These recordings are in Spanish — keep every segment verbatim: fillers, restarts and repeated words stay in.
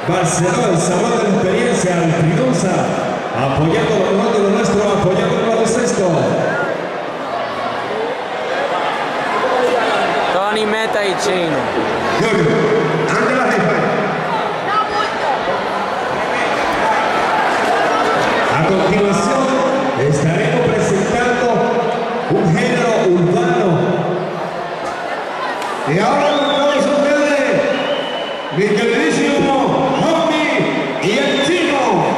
Barcelona, el sabor de la experiencia, Alpinosa, apoyando lo nuestro, lo nuestro, apoyando el baloncesto. Tony Meta y Chino. Ángela Rifa. A continuación estaremos presentando un género urbano. Y ahora con todos ustedes, mi queridísimo Homie y el Chino.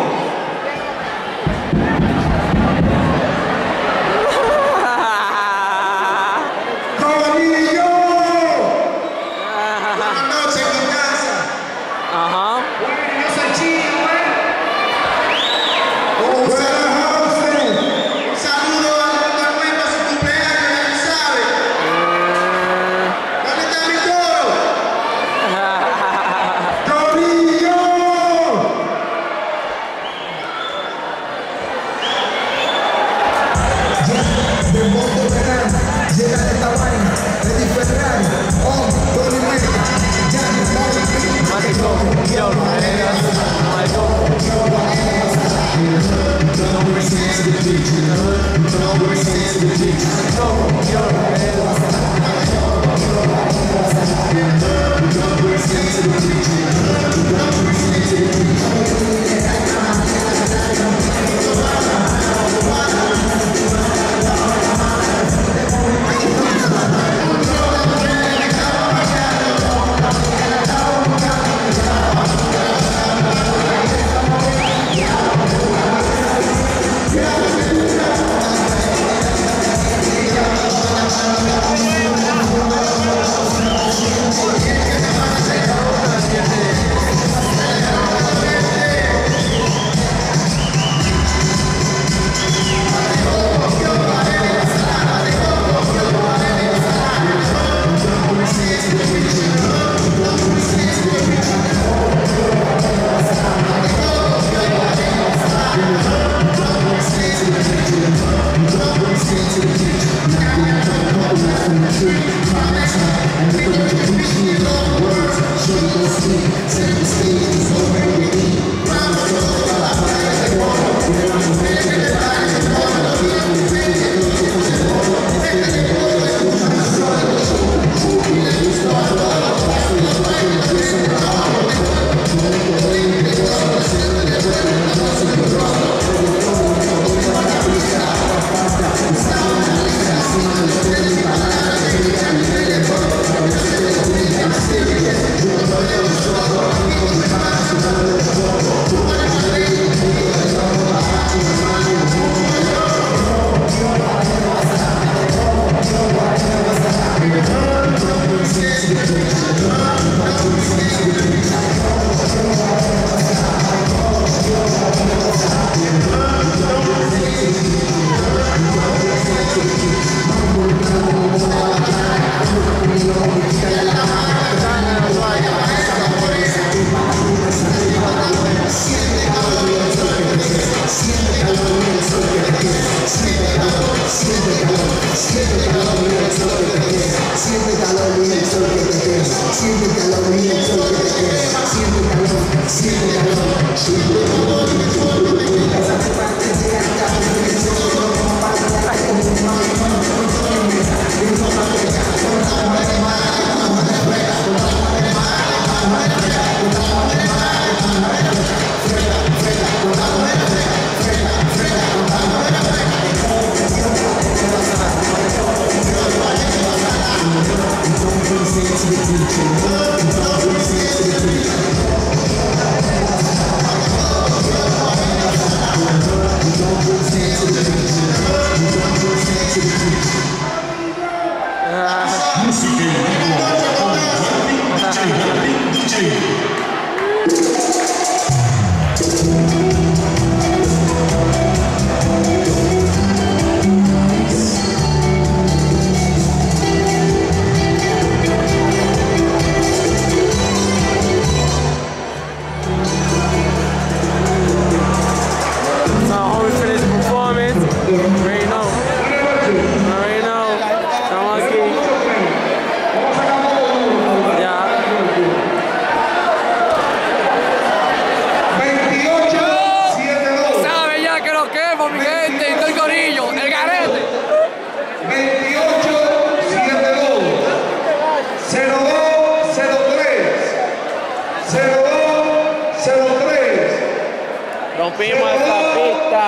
Rompimos esta pista.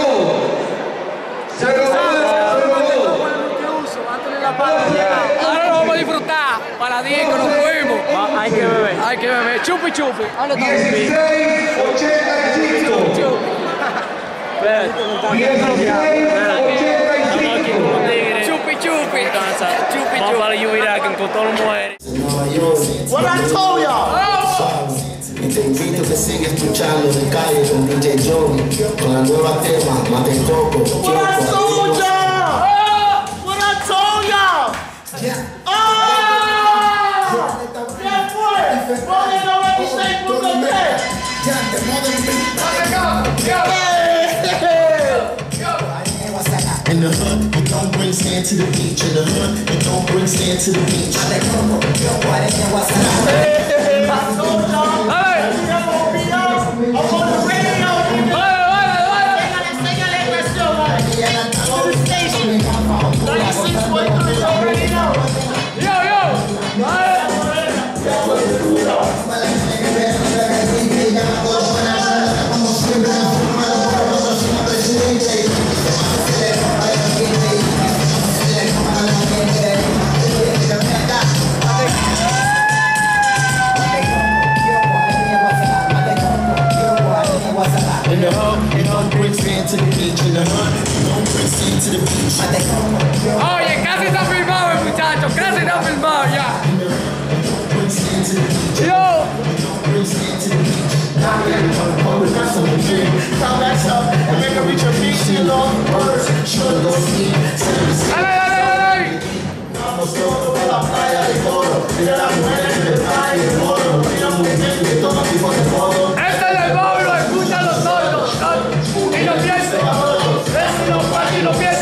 Ahora lo vamos a disfrutar. Para Diego nos fuimos. Ah, hay que beber. Hay que beber. Chupi chupi. ¿Dónde está? dieciséis ochenta y cinco. Espérate, no está aquí. dieciséis ochenta y Estamos aquí con los tigres. Chupi chupi. Descansa. Chupi Vamos chupi. para el Yubiraken con todas las mujeres. What I told y'all. Y te invito a que sigas escuchando de calle con D J Johnny, con la nueva tema, Mate Coco. What I told y'all! What I told y'all! Oh! Yeah, boy! Boy, you know what you say, put them there! In the hood, you don't bring sand to the beach. In the hood, you don't bring sand to the beach. I told y'all! Hey. I'm gonna be on, I'm on the radio, enséñale presión, to the station. ninety-six point three, you already know. Yo, yo. In the hood, you don't bring sand to the beach. In the hood, you don't bring sand to the beach. Oye, casi está filmado el muchacho. Casi está filmado ya. Bring sand to the beach. Yo. Bring sand to the beach. Now that's up, and make her reach her feet, she long birds, should go ski. Dale, dale, dale. Vamos todos a la playa de Coro, mira las mujeres que traen el oro, mira mujeres de todo tipo de modo. Este es el móvil, lo escuchan los sordos. Y lo piensan. Es si lo y lo piensan.